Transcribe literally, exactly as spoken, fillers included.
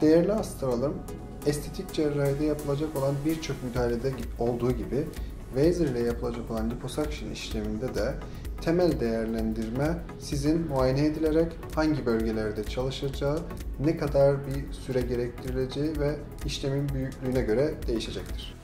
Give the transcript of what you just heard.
Değerli hastalarım, estetik cerrahide yapılacak olan birçok müdahalede olduğu gibi Vaser ile yapılacak olan liposuction işleminde de temel değerlendirme sizin muayene edilerek hangi bölgelerde çalışacağı, ne kadar bir süre gerektirileceği ve işlemin büyüklüğüne göre değişecektir.